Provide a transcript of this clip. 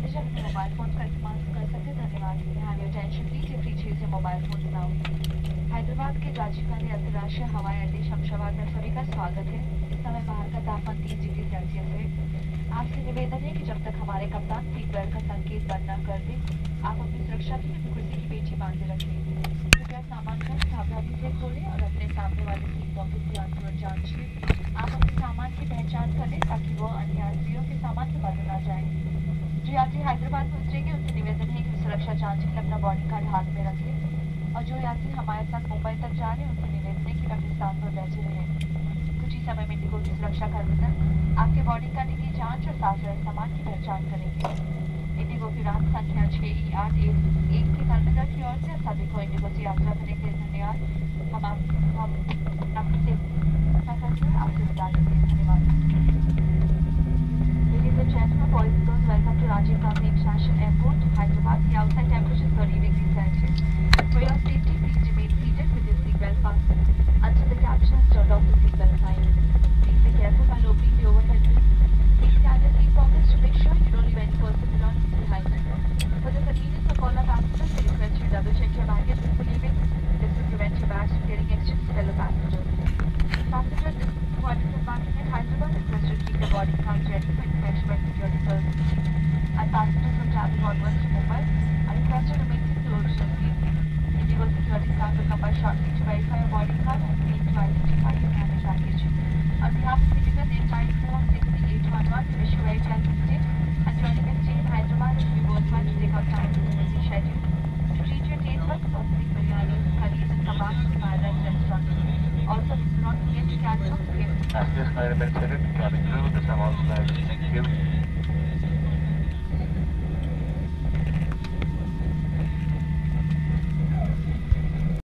बेशक अपने mobile phone का इस्तेमाल कर सकते हैं। धन्यवाद। हैव योर अटेंशन प्लीज, ये फ्री चीज है मोबाइल फोन नाउ। हैदराबाद के राजीव गांधी अंतर्राष्ट्रीय हवाई अड्डे शमशाबाद में सभी का स्वागत है। इस समय बाहर का तापमान 30 डिग्री सेल्सियस है। आपसे निवेदन है कि जब तक हमारे कप्तान सीट बेल्ट का संकेत बंद न कर दे, आप अपनी सुरक्षा के लिए कुर्सी की पेटी बांधे रखें। कृपया सामान को सावधानी से खोलें और अपने सामने वाले सीट पॉकेट ध्यानपूर्वक जांचिए। आप अपने सामान की पहचान कर लें ताकि वह अन्य यात्रियों के सामान से बदल ना जाए। जो यात्री हैदराबाद में उतरेंगे उनसे निवेदन है कि वे सुरक्षा जांच के लिए अपना बॉर्डिंग कार्ड हाथ में रखें, और जो यात्री हमारे साथ मुंबई तक जा रहे हैं उनसे निवेदन है कि वे अपने स्थान पर बैठे रहें। कुछ ही समय में इंडिगो की सुरक्षा कर्मचारी आपके बॉर्डिंग कार्ड की जांच और साथ रहे सामान की पहचान करेंगे। इंडिगो की उड़ान संख्या 6E811 के कर्मचारी की ओर से सभी को इंडिगो से यात्रा करने के लिए धन्यवाद। हम आपसे विदा लेते हैं। धन्यवाद। Ladies and gentlemen, boys and girls, welcome to Rajiv Gandhi International Airport, Hyderabad. The outside temperature is 30 degrees Celsius. For your safety, please remain seated with your seatbelt fastened until the captain has turned off the seatbelt sign. Please be careful while opening the overhead bin. Please scan your seat pockets to make sure you don't leave any personal belongings behind. For the convenience of all our passengers, we request you to double check your baggage before leaving. This will prevent your bags from getting exchanged with fellow passengers. Passengers departing from Hyderabad request you to keep your boarding cards ready for inspection by security personnel. And passengers who travel onwards to Mumbai are requested to remain seated to original seat. Indigo security staff will come by shortly to verify your boarding card and clean to identify your damaged baggage. On behalf of Indigo, the entire crew of 6811, we wish you a very pleasant stay and joining us stay in Hyderabad, and we both want to take our time to the busy schedule to treat your taste buds for authentic biryani, curries and kebabs from Hyderabad restaurants. Also, do not forget to carry your gift. As this flight has been scheduled, cabin crew, this announcement. Thank you.